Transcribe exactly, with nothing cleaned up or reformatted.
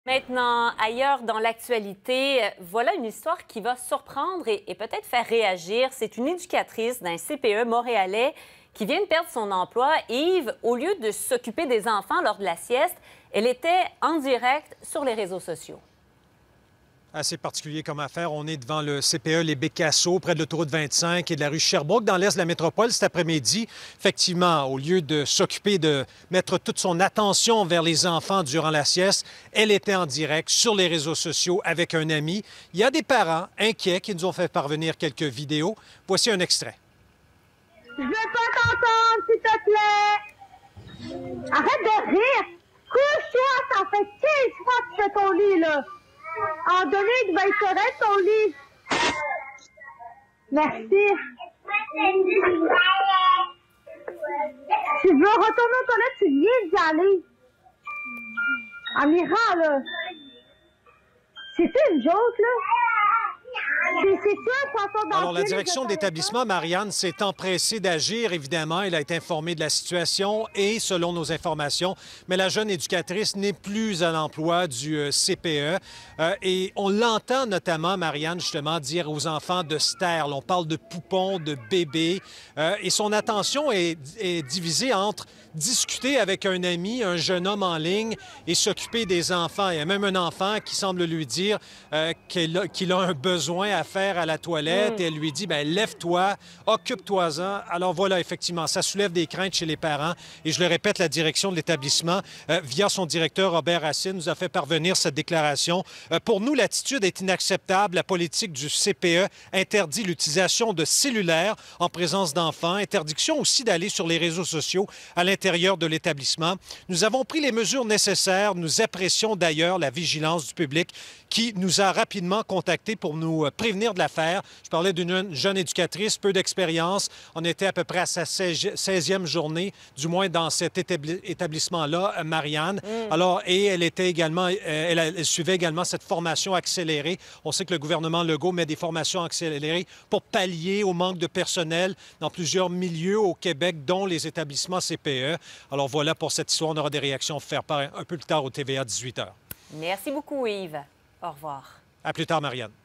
Maintenant, ailleurs dans l'actualité, voilà une histoire qui va surprendre et, et peut-être faire réagir. C'est une éducatrice d'un C P E montréalais qui vient de perdre son emploi. Yves, au lieu de s'occuper des enfants lors de la sieste, elle était en direct sur les réseaux sociaux. Assez particulier comme affaire. On est devant le C P E Les Bécasseaux, près de l'autoroute vingt-cinq et de la rue Sherbrooke, dans l'est de la métropole cet après-midi. Effectivement, au lieu de s'occuper de mettre toute son attention vers les enfants durant la sieste, elle était en direct sur les réseaux sociaux avec un ami. Il y a des parents inquiets qui nous ont fait parvenir quelques vidéos. Voici un extrait. Je veux pas t'entendre, s'il te plaît! Arrête de rire! Couche-toi, ça fait quinze fois que tu fais ton lit, là! En donné, il va être correct, ton lit. Merci. Tu veux retourner aux toilettes, tu viens d'y aller. En ira, là. C'est une joke, là. C'est ça, poisson dans Alors, la direction de l'établissement, Marianne, s'est empressée d'agir, évidemment. Elle a été informée de la situation et, selon nos informations, mais la jeune éducatrice n'est plus à l'emploi du euh, C P E. Euh, et on l'entend notamment, Marianne, justement, dire aux enfants de se taire. Là, on parle de poupons, de bébés. Euh, et son attention est, est divisée entre discuter avec un ami, un jeune homme en ligne, et s'occuper des enfants. Il y a même un enfant qui semble lui dire euh, qu'il a, qu'il a un besoin à faire à la toilette mm. et elle lui dit, bien, lève-toi, occupe-toi-en. Alors voilà, effectivement, ça soulève des craintes chez les parents. Et je le répète, la direction de l'établissement, euh, via son directeur Robert Racine, nous a fait parvenir cette déclaration. Euh, pour nous, l'attitude est inacceptable. La politique du C P E interdit l'utilisation de cellulaires en présence d'enfants. Interdiction aussi d'aller sur les réseaux sociaux à l'intérieur de l'établissement. Nous avons pris les mesures nécessaires. Nous apprécions d'ailleurs la vigilance du public qui nous a rapidement contactés pour nous prévenir de l'affaire. Je parlais d'une jeune éducatrice, peu d'expérience. On était à peu près à sa seizième journée, du moins dans cet établissement-là, Marianne. Mm. Alors, et elle était également, elle, elle suivait également cette formation accélérée. On sait que le gouvernement Legault met des formations accélérées pour pallier au manque de personnel dans plusieurs milieux au Québec, dont les établissements C P E. Alors voilà pour cette histoire. On aura des réactions à faire part un peu plus tard au T V A dix-huit heures. Merci beaucoup, Yves. Au revoir. À plus tard, Marianne.